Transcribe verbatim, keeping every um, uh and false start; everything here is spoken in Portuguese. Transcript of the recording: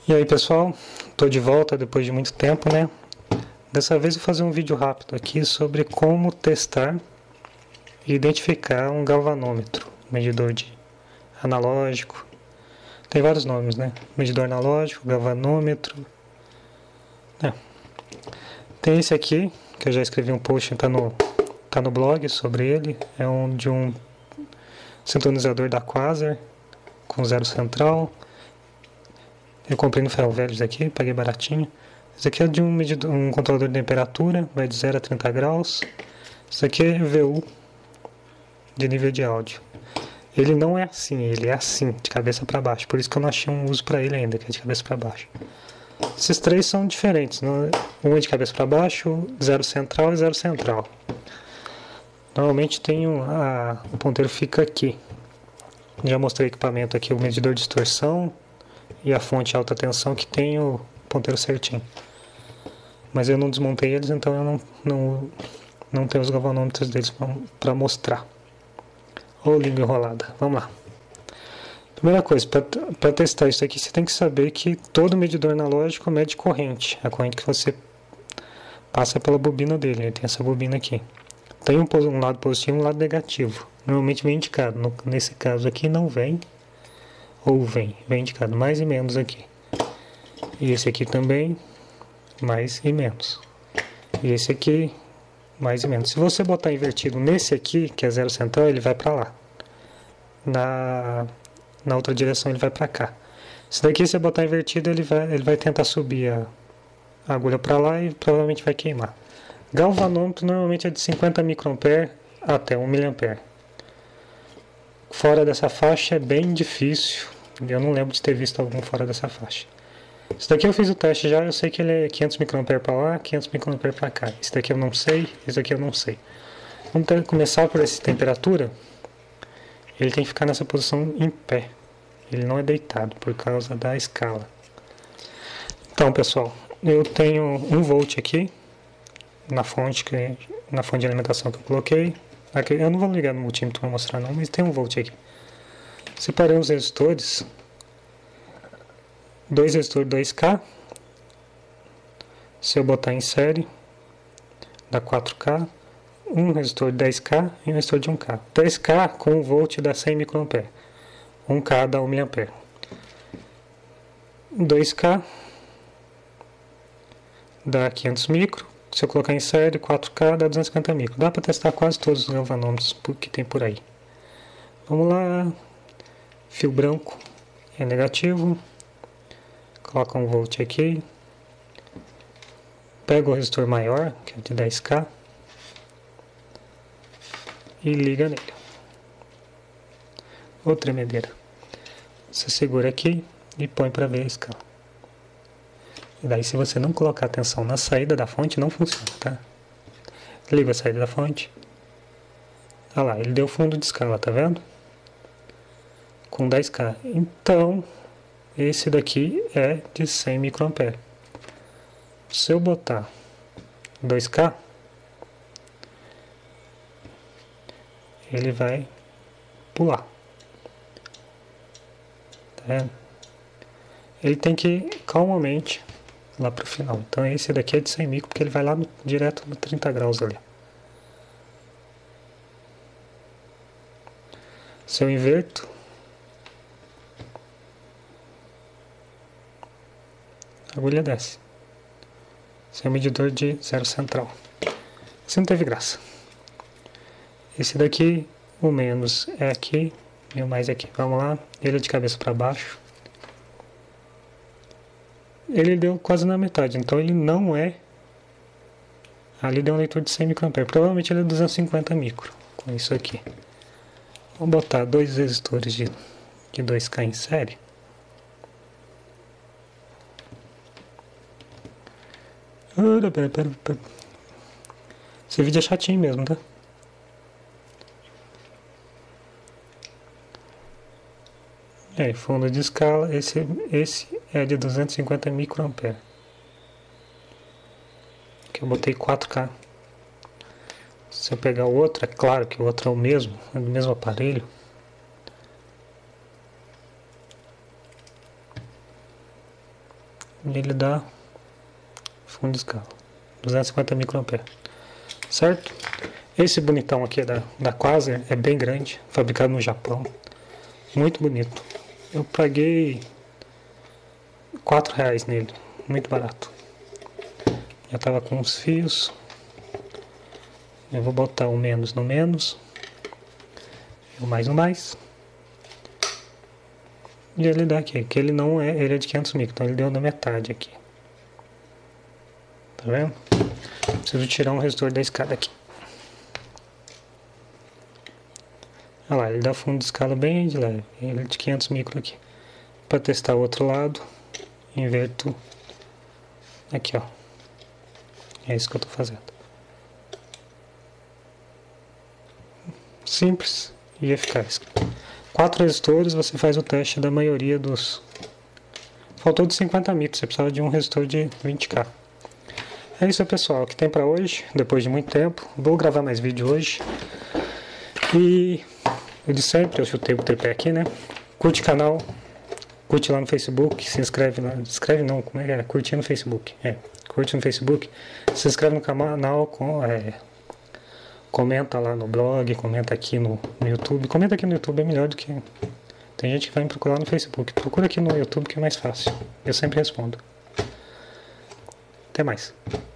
E aí pessoal, estou de volta depois de muito tempo, né? Dessa vez eu vou fazer um vídeo rápido aqui sobre como testar e identificar um galvanômetro, medidor de analógico. Tem vários nomes, né? Medidor analógico, galvanômetro. É. Tem esse aqui, que eu já escrevi um post, tá no, tá no blog sobre ele. É um de um sintonizador da Quasar com zero central. Eu comprei no Ferro Velho aqui, paguei baratinho. Esse aqui é de um, medidor, um controlador de temperatura, vai de zero a trinta graus. Isso aqui é V U de nível de áudio. Ele não é assim, ele é assim, de cabeça para baixo. Por isso que eu não achei um uso para ele ainda, que é de cabeça para baixo. Esses três são diferentes. Um é de cabeça para baixo, zero central e zero central. Normalmente tem um, a, o ponteiro fica aqui. Já mostrei o equipamento aqui, o medidor de distorção e a fonte alta tensão que tem o ponteiro certinho. Mas eu não desmontei eles, então eu não, não, não tenho os galvanômetros deles para mostrar. Ou língua enrolada. Vamos lá. Primeira coisa, para testar isso aqui, você tem que saber que todo medidor analógico mede corrente. A corrente que você passa pela bobina dele. Ele tem essa bobina aqui. Tem um, um lado positivo e um lado negativo. Normalmente vem indicado. No, nesse caso aqui não vem. Ou vem. Vem indicado mais e menos aqui. E esse aqui também, mais e menos. E esse aqui, mais e menos. Se você botar invertido nesse aqui, que é zero central, ele vai para lá. Na, na outra direção ele vai para cá. Se daqui você botar invertido, ele vai, ele vai tentar subir a, a agulha para lá e provavelmente vai queimar. Galvanômetro normalmente é de cinquenta microamperes até um miliampere. Fora dessa faixa é bem difícil. Eu não lembro de ter visto algum fora dessa faixa. Esse daqui eu fiz o teste já, eu sei que ele é quinhentos microamperes para lá, quinhentos microamperes para cá. Esse daqui eu não sei, esse daqui eu não sei. Vamos ter, começar por essa temperatura. Ele tem que ficar nessa posição em pé. Ele não é deitado por causa da escala. Então pessoal, eu tenho um volt aqui na fonte, que, na fonte de alimentação que eu coloquei. Aqui, eu não vou ligar no multímetro para mostrar não, mas tem um volt aqui. Separei os resistores. Dois resistores dois K. Se eu botar em série, dá quatro K. Um resistor de dez K e um resistor de um K. dez K com um volt dá cem microamperes. um K dá um miliampere. dois K dá quinhentos micro. Se eu colocar em série, quatro K dá duzentos e cinquenta micro. Dá para testar quase todos os galvanômetros que tem por aí. Vamos lá. Fio branco é negativo. Coloca um volt aqui. Pega o resistor maior, que é de dez K. E liga nele. Ou tremedeira. Você segura aqui e põe para ver a escala. E daí, se você não colocar atenção na saída da fonte, não funciona, tá? Liga a saída da fonte. Olha lá, ele deu fundo de escala, tá vendo? Com dez K. Então, esse daqui é de cem microamperes. Se eu botar dois K, ele vai pular. Tá vendo? Ele tem que ir calmamente lá para o final. Então esse daqui é de cem micro, porque ele vai lá no, direto no trinta graus ali. Se eu inverto, a agulha desce. Esse é o medidor de zero central. Esse não teve graça. Esse daqui, o menos é aqui, e o mais é aqui. Vamos lá, ele é de cabeça para baixo. Ele deu quase na metade, então ele não é... Ali deu um leitor de cem microamperes. Provavelmente ele é duzentos e cinquenta micro, com isso aqui. Vamos botar dois resistores de, de dois K em série. Pera, pera, pera. Esse vídeo é chatinho mesmo, tá? É, fundo de escala, esse, esse é de duzentos e cinquenta microamperes. Que eu botei quatro K. Se eu pegar o outro, é claro que o outro é o mesmo, é do mesmo aparelho. e ele dá fundo de escala, duzentos e cinquenta microamperes, certo? Esse bonitão aqui da, da Quasar é bem grande, fabricado no Japão, muito bonito. Eu paguei quatro reais nele, muito barato. Já tava com os fios. Eu vou botar o menos no menos, o mais no mais. E ele dá aqui, que ele não é, ele é de quinhentos micros, então ele deu na metade aqui. Tá vendo? Preciso tirar um resistor da escada aqui. Olha lá, ele dá fundo de escala bem de leve, ele é de quinhentos micros aqui. Para testar o outro lado, inverto aqui, ó. É isso que eu tô fazendo. Simples e eficaz. Quatro resistores, você faz o teste da maioria dos... Faltou de cinquenta micros, você precisava de um resistor de vinte ká. É isso, pessoal, que tem pra hoje, depois de muito tempo. Vou gravar mais vídeo hoje. E eu de sempre, eu chutei o tripé aqui, né? Curte o canal, curte lá no Facebook, se inscreve lá. Inscreve não, como é que é? Curte no Facebook. É, curte no Facebook, se inscreve no canal, com, é, comenta lá no blog, comenta aqui no, no YouTube. Comenta aqui no YouTube, é melhor do que... Tem gente que vai me procurar no Facebook. Procura aqui no YouTube que é mais fácil. Eu sempre respondo. Até mais.